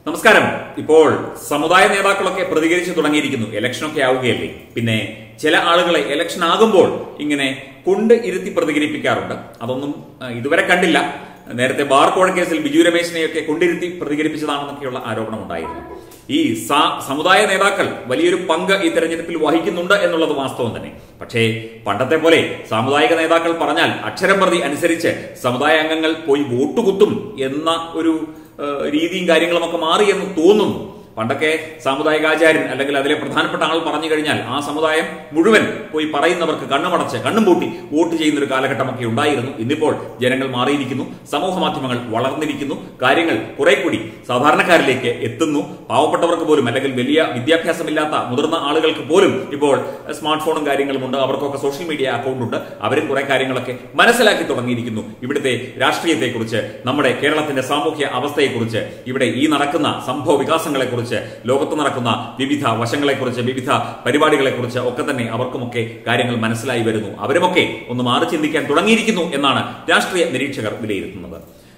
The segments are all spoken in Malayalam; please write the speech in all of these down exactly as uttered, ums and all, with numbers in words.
നമസ്കാരം. ഇപ്പോൾ സമുദായ നേതാക്കളൊക്കെ പ്രതികരിച്ചു തുടങ്ങിയിരിക്കുന്നു. ഇലക്ഷനൊക്കെ ആവുകയല്ലേ, പിന്നെ ചില ആളുകളെ ഇലക്ഷൻ ആകുമ്പോൾ ഇങ്ങനെ കൊണ്ട് ഇരുത്തി പ്രതികരിപ്പിക്കാറുണ്ട്. അതൊന്നും ഇതുവരെ കണ്ടില്ല. നേരത്തെ ബാർ കോഴ കേസിൽ ബിജു രമേശിനെയൊക്കെ കൊണ്ടിരുത്തി പ്രതികരിപ്പിച്ചതാണെന്നൊക്കെയുള്ള ആരോപണം ഉണ്ടായിരുന്നു. ഈ സമുദായ നേതാക്കൾ വലിയൊരു പങ്ക് ഈ തെരഞ്ഞെടുപ്പിൽ വഹിക്കുന്നുണ്ട് എന്നുള്ളത് വാസ്തവം തന്നെ. പക്ഷേ പണ്ടത്തെ പോലെ സാമുദായിക നേതാക്കൾ പറഞ്ഞാൽ അക്ഷരം പ്രതി അനുസരിച്ച് സമുദായ അംഗങ്ങൾ പോയി വോട്ടുകുത്തും എന്ന ഒരു രീതിയും കാര്യങ്ങളും ഒക്കെ മാറി എന്ന് തോന്നുന്നു. പണ്ടൊക്കെ സാമുദായികാചാര്യൻ അല്ലെങ്കിൽ അതിലെ പ്രധാനപ്പെട്ട ആൾ പറഞ്ഞു കഴിഞ്ഞാൽ ആ സമുദായം മുഴുവൻ പോയി പറയുന്നവർക്ക് കണ്ണുമടച്ച് കണ്ണും പൂട്ടി വോട്ട് ചെയ്യുന്ന ഒരു കാലഘട്ടമൊക്കെ ഉണ്ടായിരുന്നു. ഇന്നിപ്പോൾ ജനങ്ങൾ മാറിയിരിക്കുന്നു, സമൂഹ മാധ്യമങ്ങൾ വളർന്നിരിക്കുന്നു, കാര്യങ്ങൾ കുറെ കൂടി സാധാരണക്കാരിലേക്ക് എത്തുന്നു. പാവപ്പെട്ടവർക്ക് പോലും അല്ലെങ്കിൽ വലിയ വിദ്യാഭ്യാസമില്ലാത്ത മുതിർന്ന ആളുകൾക്ക് പോലും ഇപ്പോൾ സ്മാർട്ട് ഫോണും കാര്യങ്ങളും ഉണ്ട്. അവർക്കൊക്കെ സോഷ്യൽ മീഡിയ അക്കൗണ്ട് ഉണ്ട്. അവരും കുറെ കാര്യങ്ങളൊക്കെ മനസ്സിലാക്കി തുടങ്ങിയിരിക്കുന്നു. ഇവിടുത്തെ രാഷ്ട്രീയത്തെക്കുറിച്ച്, നമ്മുടെ കേരളത്തിന്റെ സാമൂഹ്യ അവസ്ഥയെക്കുറിച്ച്, ഇവിടെ ഈ നടക്കുന്ന സംഭവ വികാസങ്ങളെക്കുറിച്ച്, ലോകത്ത് നടക്കുന്ന വിവിധ വശങ്ങളെക്കുറിച്ച്, വിവിധ പരിപാടികളെക്കുറിച്ച് ഒക്കെ തന്നെ അവർക്കുമൊക്കെ കാര്യങ്ങൾ മനസ്സിലായി വരുന്നു. അവരുമൊക്കെ ഒന്ന് മാറി ചിന്തിക്കാൻ തുടങ്ങിയിരിക്കുന്നു എന്നാണ് രാഷ്ട്രീയ നിരീക്ഷകർ വിലയിരുത്തുന്നത്.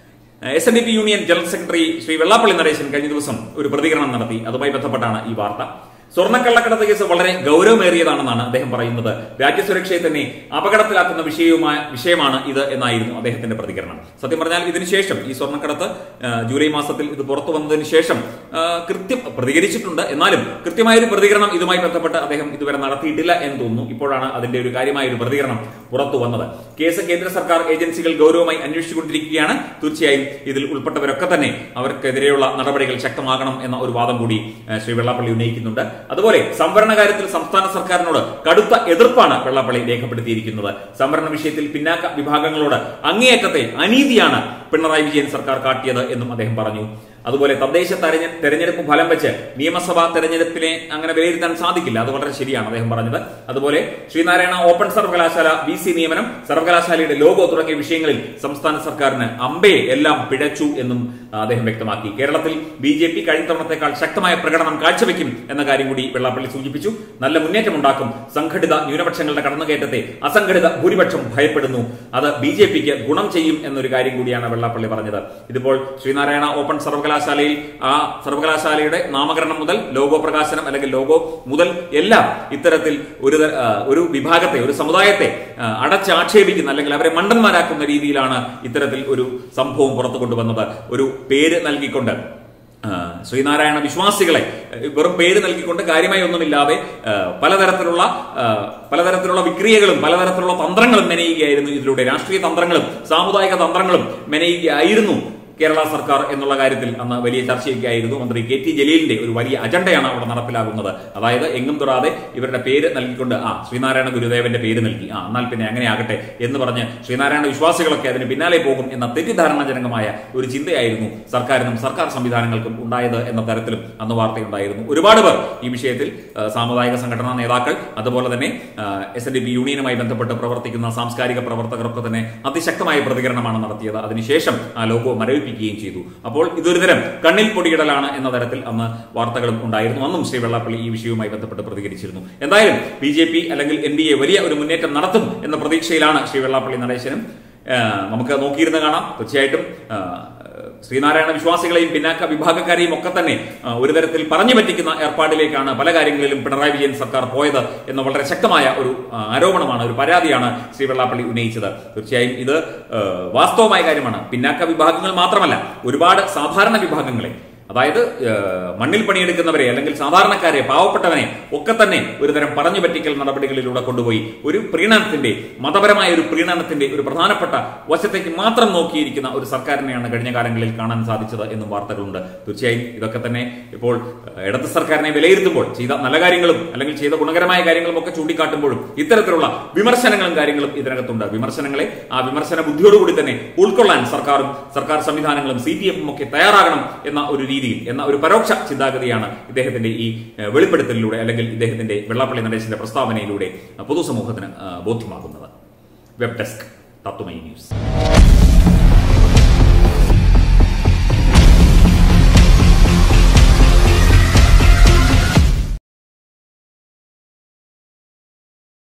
S N D P union general secretary Shri Vellappally Natesan കഴിഞ്ഞ ദിവസം ഒരു പ്രതികരണം നടത്തി. അതുമായി ബന്ധപ്പെട്ടാണ് ഈ വാർത്ത. സ്വർണ്ണക്കള്ളക്കടത്ത് കേസ് വളരെ ഗൗരവമേറിയതാണെന്നാണ് അദ്ദേഹം പറയുന്നത്. രാജ്യസുരക്ഷയെ തന്നെ അപകടത്തിലാക്കുന്ന വിഷയവുമായ വിഷയമാണ് ഇത് എന്നായിരുന്നു അദ്ദേഹത്തിന്റെ പ്രതികരണം. സത്യം പറഞ്ഞാൽ ഇതിനുശേഷം ഈ സ്വർണ്ണക്കടത്ത് ജൂലൈ മാസത്തിൽ ഇത് പുറത്തു വന്നതിന് ശേഷം കൃത്യം പ്രതികരിച്ചിട്ടുണ്ട്. എന്നാലും കൃത്യമായൊരു പ്രതികരണം ഇതുമായി ബന്ധപ്പെട്ട് അദ്ദേഹം ഇതുവരെ നടത്തിയിട്ടില്ല എന്ന് തോന്നുന്നു. ഇപ്പോഴാണ് അതിന്റെ ഒരു കാര്യമായ ഒരു പ്രതികരണം പുറത്തു വന്നത്. കേസ് കേന്ദ്ര സർക്കാർ ഏജൻസികൾ ഗൗരവമായി അന്വേഷിച്ചുകൊണ്ടിരിക്കുകയാണ്. തീർച്ചയായും ഇതിൽ ഉൾപ്പെട്ടവരൊക്കെ തന്നെ അവർക്കെതിരെയുള്ള നടപടികൾ ശക്തമാകണം എന്ന ഒരു വാദം കൂടി ശ്രീ വെള്ളാപ്പള്ളി ഉന്നയിക്കുന്നുണ്ട്. അതുപോലെ സംവരണ കാര്യത്തിൽ സംസ്ഥാന സർക്കാരിനോട് കടുത്ത എതിർപ്പാണ് വെള്ളാപ്പള്ളി രേഖപ്പെടുത്തിയിരിക്കുന്നത്. സംവരണ വിഷയത്തിൽ പിന്നാക്ക വിഭാഗങ്ങളോട് അങ്ങേയറ്റത്തെ അനീതിയാണ് പിണറായി വിജയൻ സർക്കാർ കാട്ടിയത് എന്നും അദ്ദേഹം പറഞ്ഞു. അതുപോലെ തദ്ദേശ തെരഞ്ഞെടുപ്പ് ഫലം വെച്ച് നിയമസഭാ തെരഞ്ഞെടുപ്പിനെ അങ്ങനെ വിലയിരുത്താൻ സാധിക്കില്ല. അത് വളരെ ശരിയാണ് അദ്ദേഹം പറഞ്ഞത്. അതുപോലെ ശ്രീനാരായണ ഓപ്പൺ സർവകലാശാല വി സി നിയമനം, സർവകലാശാലയുടെ ലോഗോ തുടങ്ങിയ വിഷയങ്ങളിൽ സംസ്ഥാന സർക്കാരിന് അമ്പയെ എല്ലാം പിഴച്ചു എന്നും അദ്ദേഹം വ്യക്തമാക്കി. കേരളത്തിൽ ബി ജെ പി കഴിഞ്ഞ തവണത്തേക്കാൾ ശക്തമായ പ്രകടനം കാഴ്ചവെക്കും എന്ന കാര്യം കൂടി വെള്ളാപ്പള്ളി സൂചിപ്പിച്ചു. നല്ല മുന്നേറ്റമുണ്ടാക്കും. സംഘടിത ന്യൂനപക്ഷങ്ങളുടെ കടന്നുകയറ്റത്തെ അസംഘടിത ഭൂരിപക്ഷം ഭയപ്പെടുന്നു. അത് ബി ജെ പിക്ക് ഗുണം ചെയ്യും എന്നൊരു കാര്യം കൂടിയാണ് വെള്ളാപ്പള്ളി പറഞ്ഞത്. ഇതിപ്പോൾ ശ്രീനാരായണ ഓപ്പൺ സർവകലാശാല സർവകലാശാലയിൽ ആ സർവകലാശാലയുടെ നാമകരണം മുതൽ ലോഗോ പ്രകാശനം അല്ലെങ്കിൽ ലോഗോ മുതൽ എല്ലാം ഇത്തരത്തിൽ ഒരു ഒരു വിഭാഗത്തെ, ഒരു സമുദായത്തെ അടച്ചാക്ഷേപിക്കുന്ന അല്ലെങ്കിൽ അവരെ മണ്ടന്മാരാക്കുന്ന രീതിയിലാണ് ഇത്തരത്തിൽ ഒരു സംഭവം പുറത്തു കൊണ്ടുവന്നത്. ഒരു പേര് നൽകിക്കൊണ്ട് ശ്രീനാരായണ വിശ്വാസികളെ വെറും പേര് നൽകിക്കൊണ്ട് കാര്യമായി ഒന്നുമില്ലാതെ പലതരത്തിലുള്ള പലതരത്തിലുള്ള വിക്രിയകളും പലതരത്തിലുള്ള തന്ത്രങ്ങളും മെനയുകയായിരുന്നു. ഇതിലൂടെ രാഷ്ട്രീയ തന്ത്രങ്ങളും സാമുദായിക തന്ത്രങ്ങളും മെനയുകയായിരുന്നു കേരള സർക്കാർ എന്നുള്ള കാര്യത്തിൽ അന്ന് വലിയ ചർച്ചയൊക്കെയായിരുന്നു. മന്ത്രി കെ ടി ജലീലിന്റെ ഒരു വലിയ അജണ്ടയാണ് അവിടെ നടപ്പിലാകുന്നത്. അതായത് എങ്ങും തൊടാതെ ഇവരുടെ പേര് നൽകിക്കൊണ്ട് ആ ശ്രീനാരായണ ഗുരുദേവന്റെ പേര് നൽകി, ആ എന്നാൽ പിന്നെ അങ്ങനെ ആകട്ടെ എന്ന് പറഞ്ഞ് ശ്രീനാരായണ വിശ്വാസികളൊക്കെ അതിന് പിന്നാലെ പോകും എന്ന തെറ്റിദ്ധാരണാജനകമായ ഒരു ചിന്തയായിരുന്നു സർക്കാരിനും സർക്കാർ സംവിധാനങ്ങൾക്കും ഉണ്ടായത് എന്ന തരത്തിലും അന്ന് വാർത്തയുണ്ടായിരുന്നു. ഒരുപാട് പേർ ഈ വിഷയത്തിൽ സാമുദായിക സംഘടനാ നേതാക്കൾ, അതുപോലെ തന്നെ എസ് എൻ ഡി പി യൂണിയനുമായി ബന്ധപ്പെട്ട് പ്രവർത്തിക്കുന്ന സാംസ്കാരിക പ്രവർത്തകരൊക്കെ തന്നെ അതിശക്തമായ പ്രതികരണമാണ് നടത്തിയത്. അതിനുശേഷം ആ ലോഗോ മരവിപ്പിക്കുകയും ചെയ്തു. അപ്പോൾ ഇതൊരു തരം കണ്ണിൽ പൊടിയിടലാണ് എന്ന തരത്തിൽ അന്ന് വാർത്തകളും ഉണ്ടായിരുന്നു. അന്നും ശ്രീ വെള്ളാപ്പള്ളി ഈ വിഷയവുമായി ബന്ധപ്പെട്ട് പ്രതികരിച്ചിരുന്നു. എന്തായാലും ബി ജെ പി അല്ലെങ്കിൽ എൻ ഡി എ വലിയ ഒരു മുന്നേറ്റം നടത്തും എന്ന പ്രതീക്ഷയിലാണ് ശ്രീ വെള്ളാപ്പള്ളി നടേശനും. നമുക്ക് നോക്കിയിരുന്ന് കാണാം. തീർച്ചയായിട്ടും ശ്രീനാരായണ വിശ്വാസികളെയും പിന്നാക്ക വിഭാഗക്കാരെയും ഒക്കെ തന്നെ ഒരു തരത്തിൽ പറഞ്ഞു പറ്റിക്കുന്ന ഏർപ്പാടിലേക്കാണ് പല കാര്യങ്ങളിലും പിണറായി വിജയൻ സർക്കാർ പോയത് എന്ന വളരെ ശക്തമായ ഒരു ആരോപണമാണ്, ഒരു പരാതിയാണ് ശ്രീ വെള്ളാപ്പള്ളി ഉന്നയിച്ചത്. തീർച്ചയായും ഇത് വാസ്തവമായ കാര്യമാണ്. പിന്നാക്ക വിഭാഗങ്ങൾ മാത്രമല്ല, ഒരുപാട് സാധാരണ വിഭാഗങ്ങളെ, അതായത് മണ്ണിൽ പണിയെടുക്കുന്നവരെ അല്ലെങ്കിൽ സാധാരണക്കാരെ, പാവപ്പെട്ടവനെ ഒക്കെ തന്നെ ഒരുതരം പറഞ്ഞു പറ്റിക്കൽ നടപടികളിലൂടെ കൊണ്ടുപോയി ഒരു പ്രീണനത്തിന്റെ, മതപരമായ ഒരു പ്രീണനത്തിന്റെ ഒരു പ്രധാനപ്പെട്ട വശത്തേക്ക് മാത്രം നോക്കിയിരിക്കുന്ന ഒരു സർക്കാരിനെയാണ് കഴിഞ്ഞ കാലങ്ങളിൽ കാണാൻ സാധിച്ചത് എന്നും വാർത്തകളുണ്ട്. തീർച്ചയായും ഇതൊക്കെ തന്നെ ഇപ്പോൾ ഇടത് സർക്കാരിനെ വിലയിരുത്തുമ്പോൾ ചെയ്ത നല്ല കാര്യങ്ങളും അല്ലെങ്കിൽ ചെയ്ത ഗുണകരമായ കാര്യങ്ങളും ഒക്കെ ചൂണ്ടിക്കാട്ടുമ്പോഴും ഇത്തരത്തിലുള്ള വിമർശനങ്ങളും കാര്യങ്ങളും ഇതിനകത്തുണ്ട്. വിമർശനങ്ങളെ ആ വിമർശന ബുദ്ധിയോടുകൂടി തന്നെ ഉൾക്കൊള്ളാൻ സർക്കാരും സർക്കാർ സംവിധാനങ്ങളും സി പി എഫും ഒക്കെ തയ്യാറാകണം എന്ന ഒരു രീതിയിൽ എന്ന ഒരു പരോക്ഷ ചിന്താഗതിയാണ് ഇദ്ദേഹത്തിന്റെ ഈ വെളിപ്പെടുത്തലിലൂടെ അല്ലെങ്കിൽ ഇദ്ദേഹത്തിന്റെ വെള്ളാപ്പള്ളി നടേശന്റെ പ്രസ്താവനയിലൂടെ പൊതുസമൂഹത്തിന് ബോധ്യമാകുന്നത്. Web desk Tatwamayi news.